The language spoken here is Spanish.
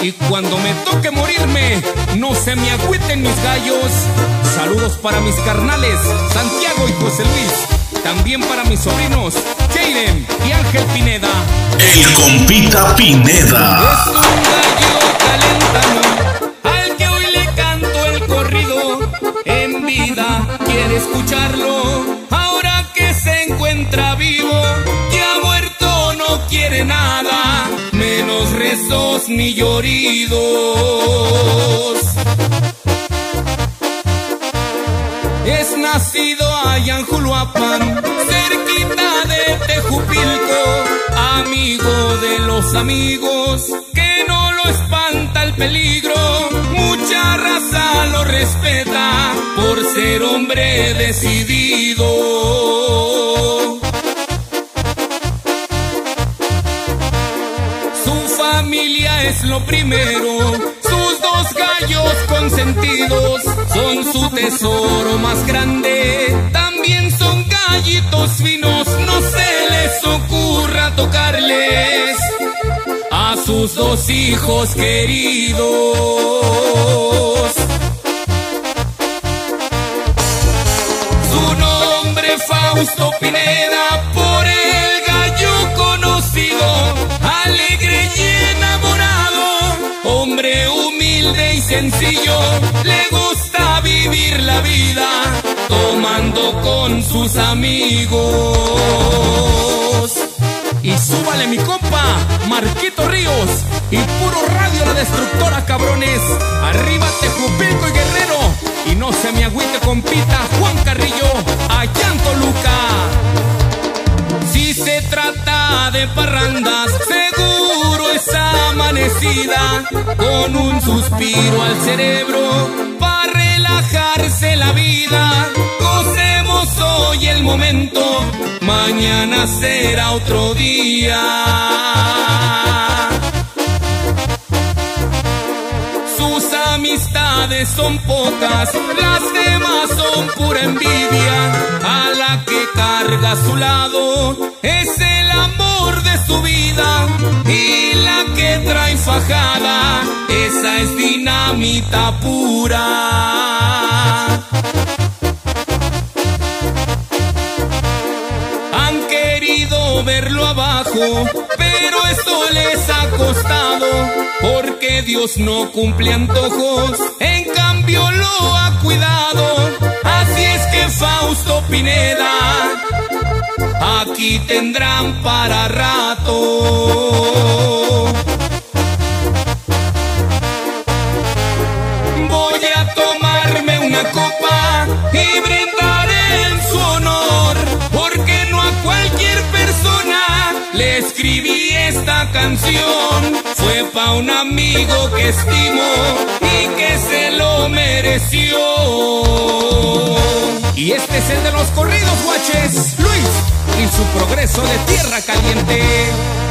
Y cuando me toque morirme, no se me agüiten mis gallos. Saludos para mis carnales, Santiago y José Luis. También para mis sobrinos, Jaden y Ángel Pineda. El compita Pineda. Es un gallo calentano al que hoy le canto el corrido. En vida quiere escucharlo, ahora que se encuentra vivo. Ya muerto no quiere nada, menos rezos ni lloridos. Es nacido allá en Juluapan, cerquita de Tejupilco, amigo de los amigos, que no lo espanta el peligro. Mucha raza lo respeta por ser hombre decidido. Su familia es lo primero, sus dos gallos consentidos son su tesoro más grande. También son gallitos finos, no se les ocurra tocarles a sus dos hijos queridos. Su nombre Fausto Pineda, por el gallo conocido, alegre y enamorado, hombre humilde y sencillo, le gusta vivir la vida tomando con sus amigos. Y súbale mi compa, Marquito Ríos, y puro radio La Destructora, cabrones. Arriba Tejupilco y Guerrero, y no se me agüite compita Juan Carrillo, allá en Toluca. Si se trata de parrandas, seguro es amanecida, con un suspiro al cerebro, para relajarse la vida. Gocemos hoy el momento, mañana será otro día. Sus amistades son pocas, las demás son pura envidia. A la que carga a su lado es el amor de su vida, y la que trae fajada, esa es dinamita pura. Han querido verlo abajo, pero esto les ha costado, porque Dios no cumple antojos, en cambio lo ha cuidado. Así es que Fausto Pineda, aquí tendrán para rato. Voy a tomarme una copa y brindar en su honor, porque no a cualquier persona le escribí esta canción. Fue pa' un amigo que estimo y que se lo mereció. Y este es el de los corridos, guaches, Luis y su progreso de Tierra Caliente.